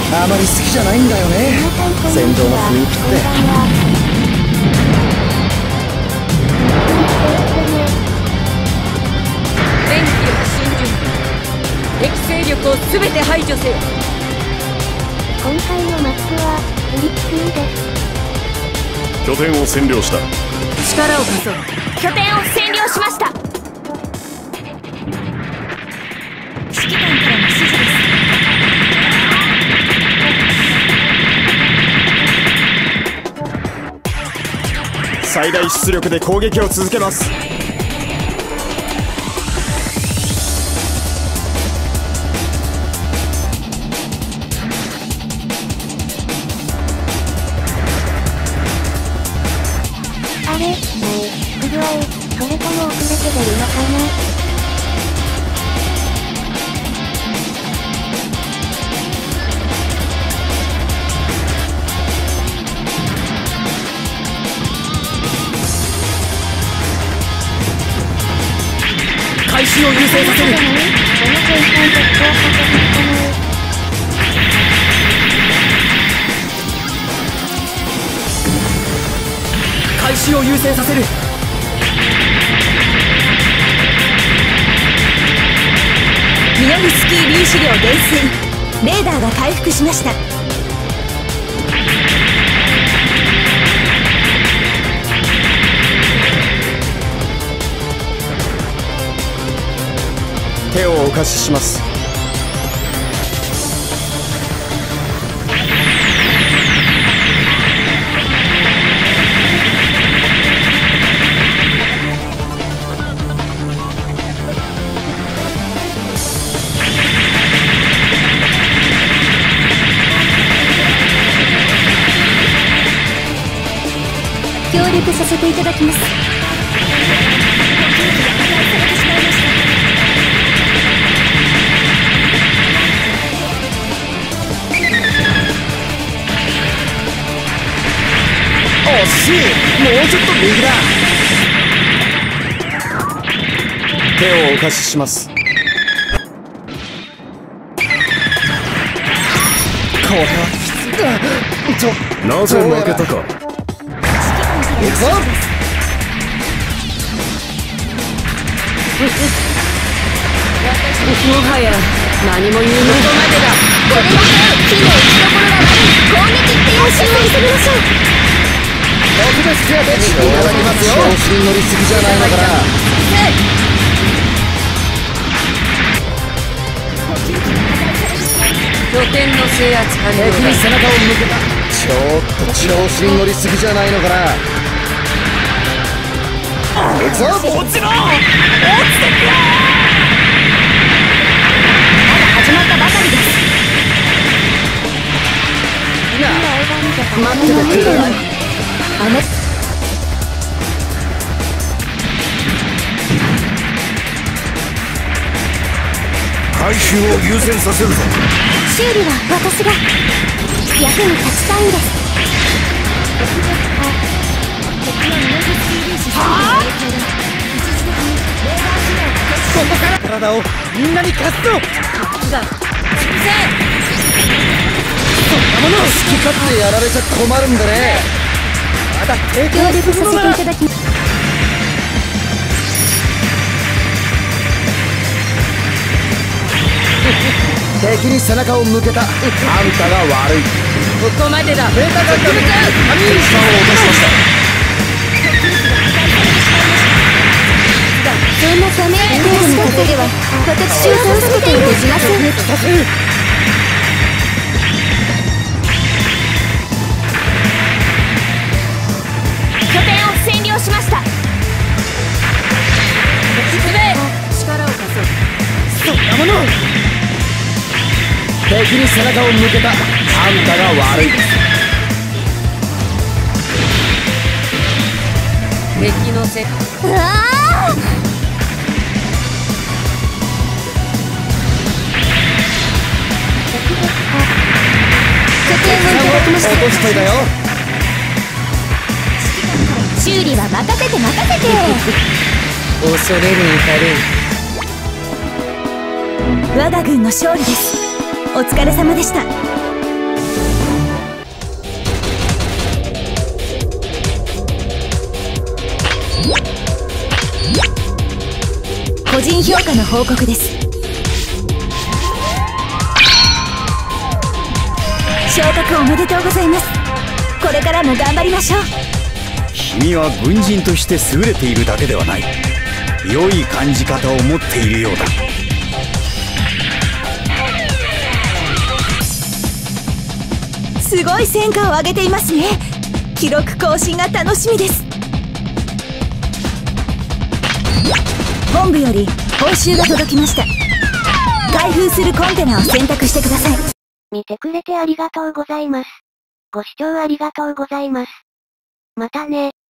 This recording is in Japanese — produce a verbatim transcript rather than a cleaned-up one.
あまり好きじゃないんだよね、戦場の雰囲気って。 電気力進軍、敵勢力を全て排除せよ。 今回のマップはフリップです。 拠点を占領した。 力を貸そう。 拠点を占領しました。指揮官からの指示です。 最大出力で攻撃を続けます。 あれ、もう不具合、それとも遅れて出るのかな。 開始を優先させる。開始を優先させる。 ミノフスキー粒子量減衰。レーダーが回復しました。 手をお貸しします。 協力させていただきます。 惜しい、もうちょっと右だ。手をお貸しします。これはきついだ。ちょなぜ負けたか。 行くぞ。 もはや何も言うの。ここまでだ。 これだけ火の打ちどころが悪い。攻撃ってよしを急ぎましょう。 特別手当ていただきますよ。調子に乗りすぎじゃないのかな。 拠点の制圧完了だ。 敵に背中を向けた。ちょっと調子に乗りすぎじゃないのかな。行くぞ。落ちろ。落ちてくれ。 まだ始まったばかりです。 待っててくれ。 あの回収を優先させるぞ。 修理は私が役に立ちたいんです。 はあ？ここから体をみんなに貸すぞ。 がそんなもの好き勝手やられちゃ困るんでね。まだ抵協抗力さするのならせていただきます。 敵に背中を向けた。あんたが悪い。 ここまでだ。 データがダメだ。神に下を落としました。 そんなため息程度にかけては私を助けていただきません。 拠点を占領しました。 進め。力を貸そう。 そんなもの敵に背中を向けた。あんたが悪い。 敵のせ。 うわあ！拠点をいただきました。 落としといたよ。 修理は任せて任せて。 恐れるに足る。 我が軍の勝利です。お疲れ様でした。 評価の報告です。昇格おめでとうございます。これからも頑張りましょう。 君は軍人として優れているだけではない。良い感じ方を持っているようだ。 すごい戦果を上げていますね。記録更新が楽しみです。本部より報酬が届きました。開封するコンテナを選択してください。 見てくれてありがとうございます。ご視聴ありがとうございます。またね。